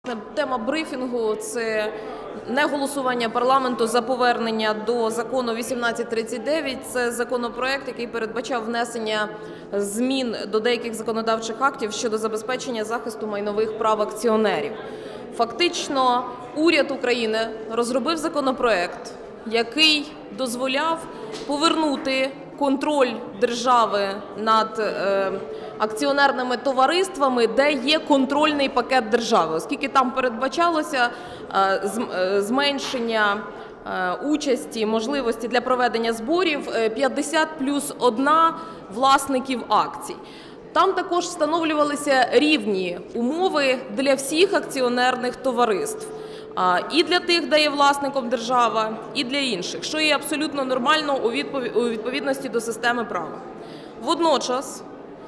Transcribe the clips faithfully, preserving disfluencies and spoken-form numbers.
Тема брифінгу – це не голосування парламенту за повернення до закону вісімнадцять тридцять дев'ять. Це законопроект, який передбачав внесення змін до деяких законодавчих актів щодо забезпечення захисту майнових прав акціонерів. Фактично, уряд України розробив законопроект, який дозволяв повернути контроль держави над е, акціонерними товариствами, де є контрольний пакет держави, оскільки там передбачалося е, з, е, зменшення е, участі, можливості для проведення зборів п'ятдесят плюс один власників акцій. Там також встановлювалися рівні умови для всіх акціонерних товариств. І для тих, де є власником держава, і для інших, що є абсолютно нормально у відповідності до системи права. Водночас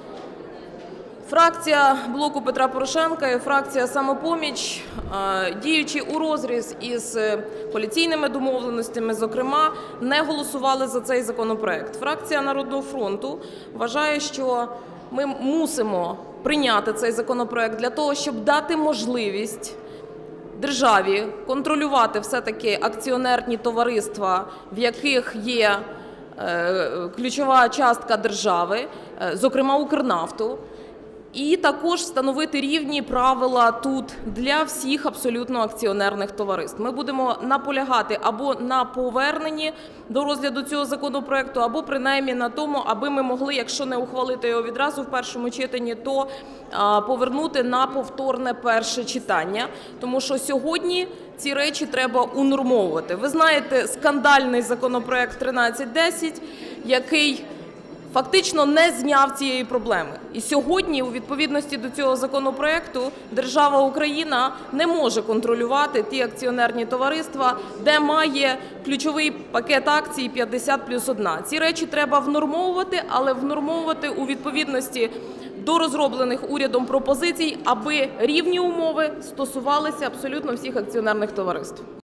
фракція "Блоку Петра Порошенка" і фракція "Самопоміч", діючи у розріз із коаліційними домовленостями, зокрема, не голосували за цей законопроект. Фракція "Народного фронту" вважає, що ми мусимо прийняти цей законопроект для того, щоб дати можливість державі контролювати все-таки акціонерні товариства, в яких є е, ключова частка держави, е, зокрема Укрнафту, і також встановити рівні правила тут для всіх абсолютно акціонерних товариств. Ми будемо наполягати або на поверненні до розгляду цього законопроекту, або принаймні на тому, аби ми могли, якщо не ухвалити його відразу в першому читанні, то а, повернути на повторне перше читання. Тому що сьогодні ці речі треба унормовувати. Ви знаєте скандальний законопроект тринадцять десять, який фактично не зняв цієї проблеми. І сьогодні, у відповідності до цього законопроекту, держава Україна не може контролювати ті акціонерні товариства, де має ключовий пакет акцій п'ятдесят плюс один. Ці речі треба внормовувати, але внормовувати у відповідності до розроблених урядом пропозицій, аби рівні умови стосувалися абсолютно всіх акціонерних товариств.